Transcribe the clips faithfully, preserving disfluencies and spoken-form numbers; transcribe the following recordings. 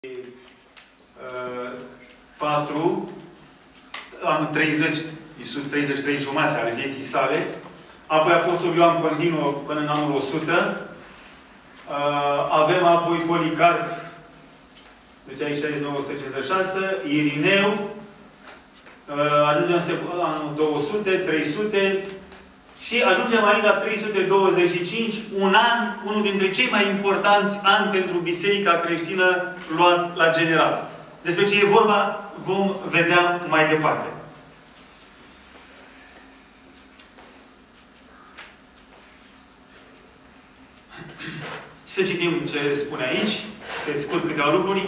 patru, anul treizeci, Iisus treizeci și trei jumate ale vieții sale. Apoi Apostolul Ioan continuă până în anul o sută. Avem apoi Policarp, deci aici șaizeci și nouă, o sută cincizeci și șase, Irineu, ajungem în anul două sute, trei sute și ajungem aici la trei sute douăzeci și cinci, un an, unul dintre cei mai importanți ani pentru Biserica creștină luat la general. Despre ce e vorba vom vedea mai departe. Să citim ce spune aici, pe scurt câteva lucruri.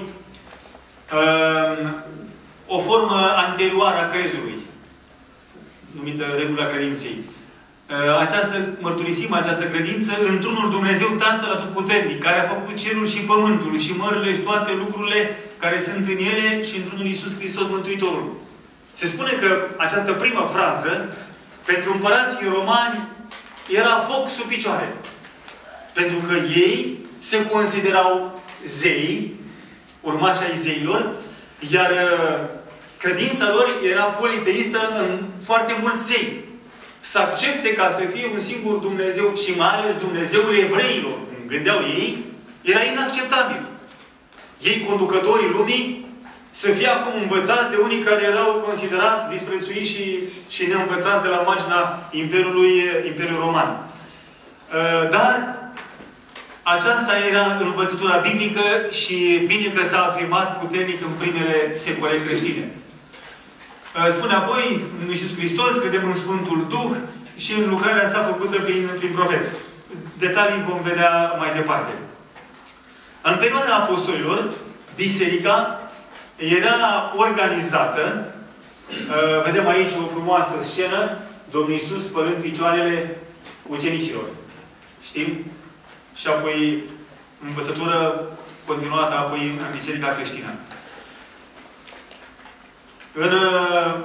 O formă anterioară a crezului, numită regula credinței. Această, mărturisim această credință într-unul Dumnezeu Tatăl Atotputernic, care a făcut cerul și pământul și mările și toate lucrurile care sunt în ele și într-unul Iisus Hristos Mântuitorul. Se spune că această primă frază, pentru împărații romani, era foc sub picioare. Pentru că ei se considerau zei, urmași ai zeilor, iar credința lor era politeistă în foarte mulți zei. Să accepte ca să fie un singur Dumnezeu și mai ales Dumnezeul evreilor, cum gândeau ei, era inacceptabil. Ei, conducătorii lumii, să fie acum învățați de unii care erau considerați disprețuiți și, și neînvățați de la marginea Imperiului, Imperiul Roman. Dar aceasta era învățătura biblică și bine că s-a afirmat puternic în primele secole creștine. Spune apoi, în Iisus Hristos, credem în Sfântul Duh și în lucrarea sa făcută prin, prin profeți. Detalii vom vedea mai departe. În perioada apostolilor, biserica era organizată. Vedem aici o frumoasă scenă, Domnul Iisus spălând picioarele ucenicilor. Știm? Și apoi învățătură continuată apoi în biserica creștină. În uh,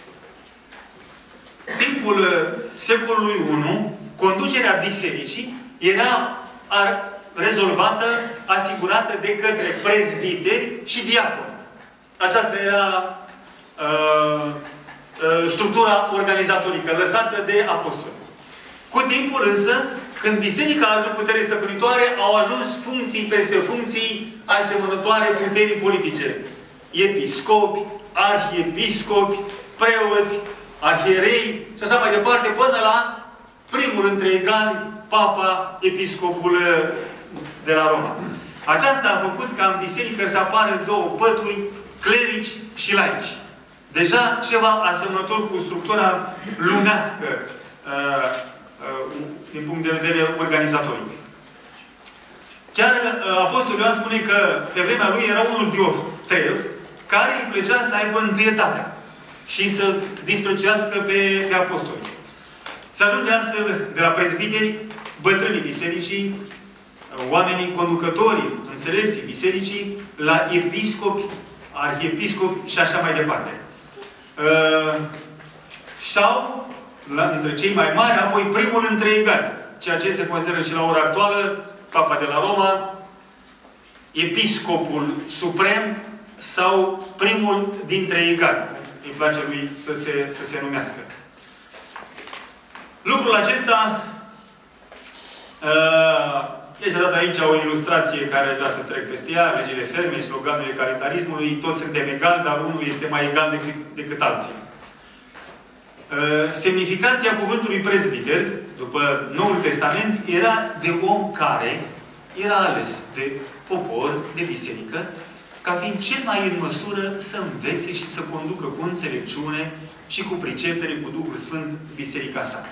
timpul secolului unu, conducerea bisericii era ar, rezolvată, asigurată de către prezbiteri și diaconi. Aceasta era uh, uh, structura organizatorică lăsată de apostoli. Cu timpul însă, când biserica a ajuns putere stăpânitoare, au ajuns funcții peste funcții asemănătoare puterii politice. Episcopi, arhiepiscopi, preoți, arhierei și așa mai departe, până la primul între egali, Papa, Episcopul de la Roma. Aceasta a făcut ca în biserică să apară două pături, clerici și laici. Deja ceva asemănător cu structura lumească din punct de vedere organizatoric. Chiar Apostolul Ioan spune că pe vremea lui era unul Diotrev care îi plăcea să aibă întâietatea și să disprețuiască pe, pe apostoli. Se ajunge astfel de la prezbiteri, bătrânii bisericii, oamenii conducătorii, înțelepții bisericii, la episcopi, arhiepiscopi și așa mai departe. Uh, sau, la, între cei mai mari, apoi primul între egali, ceea ce se consideră și la ora actuală, Papa de la Roma, episcopul suprem, sau primul dintre egali. Îi place lui să se, să se numească. Lucrul acesta uh, este dat aici o ilustrație care aș vrea să trec peste ea, legile ferme, sloganurile caritarismului, toți suntem egali, dar unul este mai egal decât, decât alții. Uh, semnificația cuvântului prezbiter, după Noul Testament, era de om care era ales de popor, de biserică, ca fiind cel mai în măsură să învețe și să conducă cu înțelepciune și cu pricepere, cu Duhul Sfânt, biserica sa.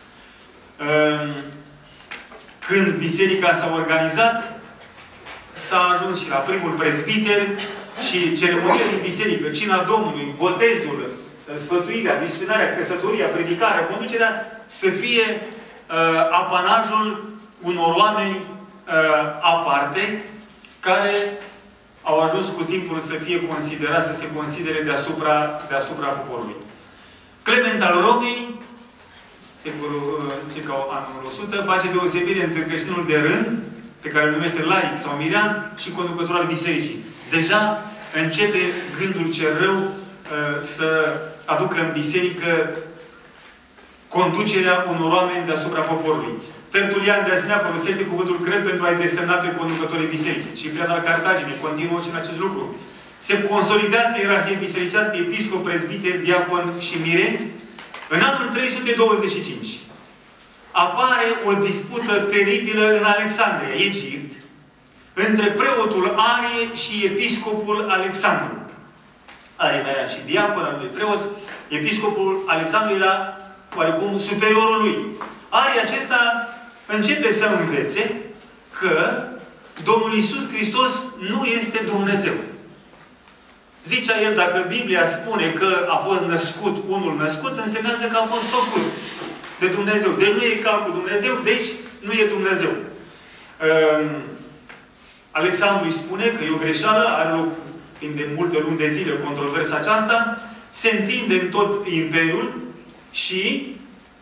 Când biserica s-a organizat, s-a ajuns și la primul prezbiter și ceremonia din biserică, cina Domnului, botezul, sfătuirea, disciplinarea, căsătoria, predicarea, conducerea, să fie apanajul unor oameni aparte, care au ajuns cu timpul să fie considerați, să se considere deasupra, deasupra poporului. Clement al Romei, secolul circa anul o sută, face deosebire între creștinul de rând, pe care îl numește laic sau mirean, și conducător al bisericii. deja începe gândul cel rău uh, să aducă în biserică conducerea unor oameni deasupra poporului. Tertulian, de asemenea, folosește cuvântul cred pentru a-i desemna pe conducătorii bisericii. Ciprian al Cartagine continuă și în acest lucru. Se consolidează ierarhie bisericească, episcop, prezbiter, diacon și mire. În anul trei sute douăzeci și cinci apare o dispută teribilă în Alexandria, Egipt, între preotul Arie și episcopul Alexandru. Arie mai era și diacon al lui preot. Episcopul Alexandru era oarecum superiorul lui. Arie acesta începe să învețe că Domnul Iisus Hristos nu este Dumnezeu. Zicea el, dacă Biblia spune că a fost născut unul născut, însemnează că a fost făcut de Dumnezeu. Deci nu e ca cu Dumnezeu, deci nu e Dumnezeu. Um, Alexandru îi spune că e o greșeală, are loc timp de multe luni de zile controversa aceasta, se întinde în tot imperiul și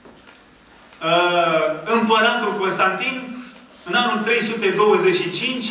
uh, împăratul Constantin, în anul trei sute douăzeci și cinci,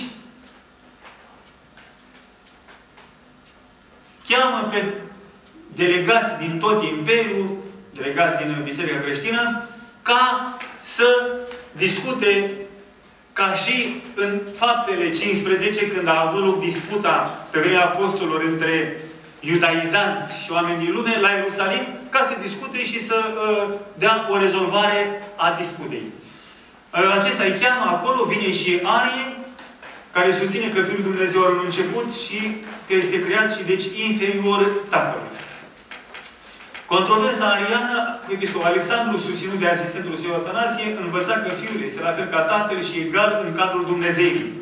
cheamă pe delegați din tot imperiul, delegați din Biserica Creștină, ca să discute ca și în Faptele cincisprezece, când a avut loc disputa pe vremea apostolilor între iudaizanți și oameni din lume, la Ierusalim, ca să discute și să uh, dea o rezolvare a disputei. Uh, acesta îi cheamă acolo, vine și Arie, care susține că Fiul Dumnezeu are un început și că este creat și deci inferior Tatălui. Controversa ariană, episcopul Alexandru, susținut de asistentul său Atanasie, învăța că Fiul este la fel ca Tatăl și egal în cadrul Dumnezeirii.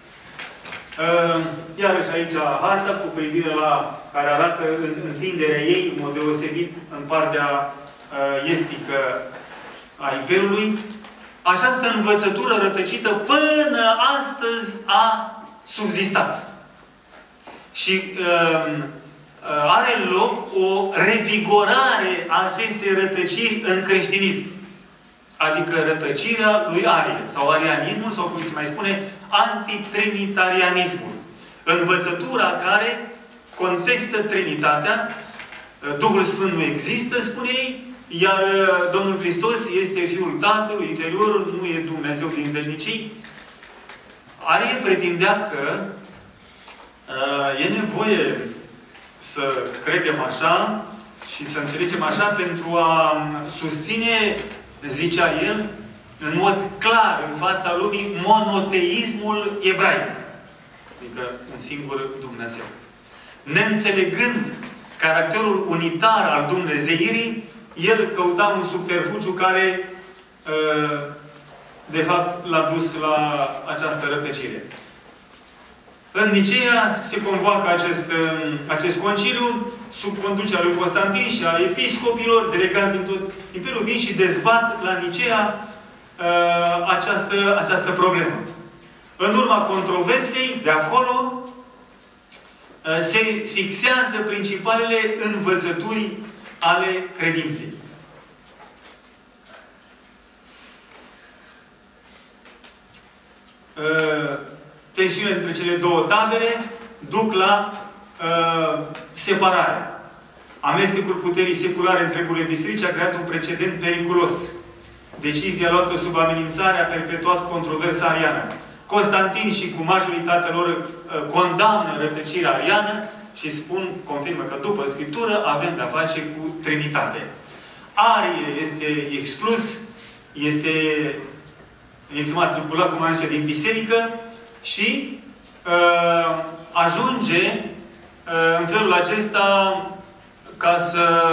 Iarăși aici harta cu privire la care arată întinderea ei, în mod deosebit, în partea estică a Imperiului. Această învățătură rătăcită până astăzi a subzistat. Și um, are loc o revigorare a acestei rătăciri în creștinism. Adică rătăcirea lui Arie, sau arianismul, sau cum se mai spune, antitrinitarianismul. Învățătura care contestă Trinitatea, Duhul Sfânt nu există, spune ei, iar Domnul Hristos este Fiul Tatălui, inferiorul, nu e Dumnezeu din veșnicii. Arie pretindea că uh, e nevoie să credem așa și să înțelegem așa pentru a susține, zicea el, în mod clar, în fața lumii, monoteismul ebraic. Adică un singur Dumnezeu. Neînțelegând caracterul unitar al dumnezeirii, el căuta un subterfugiu care, de fapt, l-a dus la această rătăcire. În Niceea se convoacă acest, acest conciliu sub conducerea lui Constantin și a episcopilor, delegați din tot Imperiul, vin și dezbat la Niceea această, această problemă. În urma controversei, de acolo, se fixează principalele învățături ale credinței. Tensiunile între cele două tabere duc la uh, separare. Amestecul puterii seculare între gurile bisericii a creat un precedent periculos. Decizia luată sub amenințare a perpetuat controversa ariană. Constantin și cu majoritatea lor uh, condamnă rătăcirea ariană și spun, confirmă că după Scriptură avem de-a face cu Trinitate. Arie este exclus, este exmatriculat, cum am zis, din biserică și uh, ajunge uh, în felul acesta ca să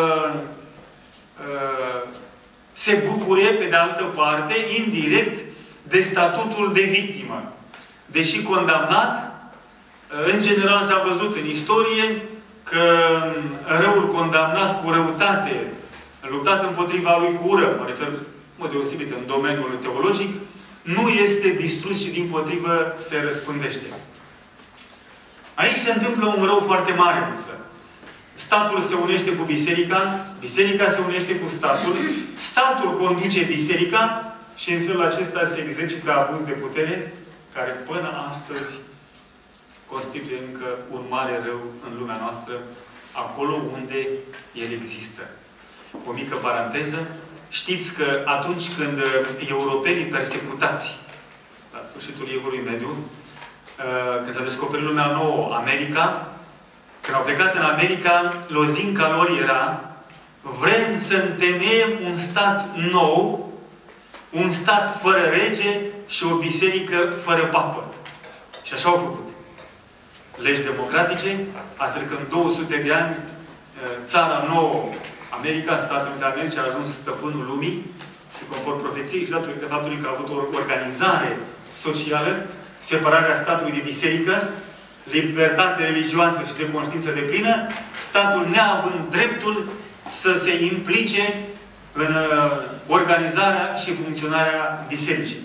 uh, se bucure, pe de altă parte, indirect, de statutul de victimă. Deși condamnat, în general s-a văzut în istorie că răul condamnat cu răutate, luptat împotriva lui cu ură, mă refer, în mod deosebit, în domeniul teologic, nu este distrus și dimpotrivă se răspândește. Aici se întâmplă un rău foarte mare însă. Statul se unește cu biserica, biserica se unește cu statul, statul conduce biserica și în felul acesta se exercită abuz de putere care până astăzi constituie încă un mare rău în lumea noastră, acolo unde el există. O mică paranteză. Știți că atunci când europenii persecutați, la sfârșitul Evului Mediu, când s-a descoperit lumea nouă, America, când au plecat în America, lozinca lor era: vrem să întemeiem un stat nou, un stat fără rege și o biserică fără papă. Și așa au făcut. Legi democratice, astfel că în două sute de ani țara nouă, America, Statele Unite ale Americii, a ajuns stăpânul lumii și conform profeției și datorită faptului că a avut o organizare socială, separarea statului de biserică, libertate religioasă și de conștiință deplină, statul neavând dreptul să se implice în organizarea și funcționarea bisericii.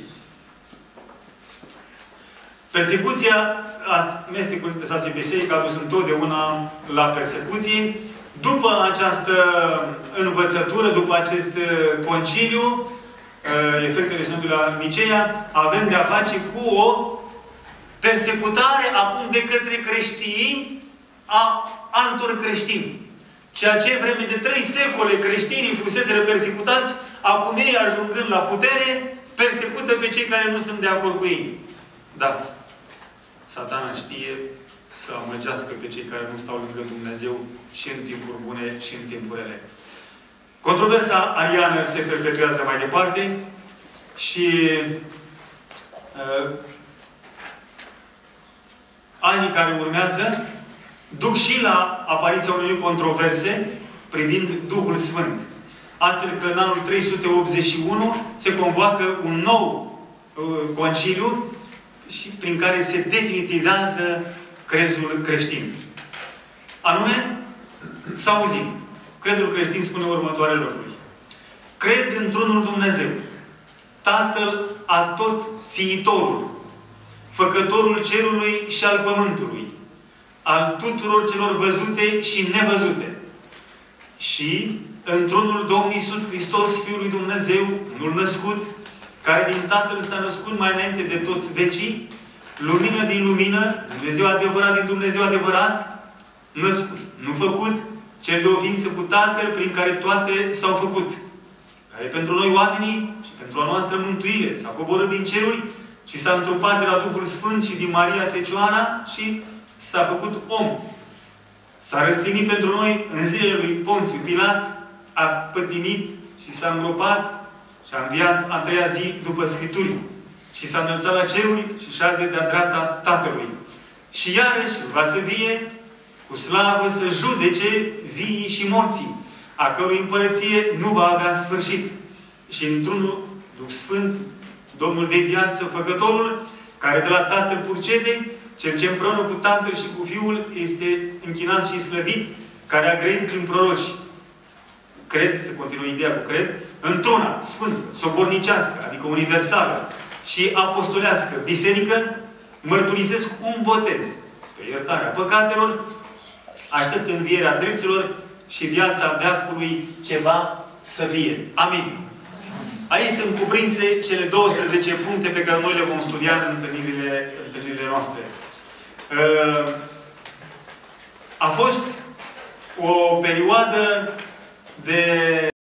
Persecuția, amestecul de stat și biserică a dus întotdeauna la persecuție. După această învățătură, după acest conciliu, efectele Sinodului la Niceea, avem de-a face cu o persecutare acum de către creștini a altor creștini. Ceea ce vreme de trei secole creștinii fuseseră persecutați, acum ei, ajungând la putere, persecută pe cei care nu sunt de acord cu ei. Dar Satana știe să amăgească pe cei care nu stau lângă Dumnezeu și în timpuri bune și în timpuri rele. Controversa ariană se perpetuează mai departe și uh, anii care urmează duc și la apariția unei controverse privind Duhul Sfânt. Astfel că în anul trei sute optzeci și unu se convoacă un nou uh, conciliu și prin care se definitivează crezul creștin. Anume, să auzim. Crezul creștin spune următoarele lucruri. Cred într-unul Dumnezeu, Tatăl Atotțiitorul, Făcătorul cerului și al pământului, al tuturor celor văzute și nevăzute. Și într-unul Domnul Iisus Hristos, Fiul lui Dumnezeu, unul născut, care din Tatăl s-a născut mai înainte de toți vecii, lumină din lumină, Dumnezeu adevărat din Dumnezeu adevărat, născut, nu făcut, cel de o ființă cu Tatăl, prin care toate s-au făcut, care pentru noi oamenii și pentru a noastră mântuire s-a coborât din ceruri și s-a întrupat de la Duhul Sfânt și din Maria Fecioara și s-a făcut om. S-a răstignit pentru noi în zilele lui Ponțiu Pilat, a pătimit și s-a îngropat și a înviat a treia zi după Scripturi. Și s-a înălțat la ceruri și șade de-a dreapta Tatălui. Și iarăși va să vie cu slavă să judece viii și morții, a cărui împărăție nu va avea sfârșit. Și într-unul Duh Sfânt, Domnul de viață, Făcătorul, care de la Tatăl purcede, cel ce împreună cu Tatăl și cu Fiul este închinat și slăvit, care a grăit prin proroci. Cred, să continuă ideea cu cred, într-una sfântă, sobornicească, adică universală, și apostolească biserică, mărturisesc un botez spre iertarea păcatelor, aștept învierea dreptilor și viața veacului ceva să vie. Amin. Aici sunt cuprinse cele douăsprezece puncte pe care noi le vom studia în întâlnirile, întâlnirile noastre. A fost o perioadă de